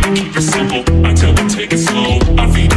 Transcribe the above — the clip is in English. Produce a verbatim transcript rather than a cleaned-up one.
keep it simple. I tell them take it slow. I feed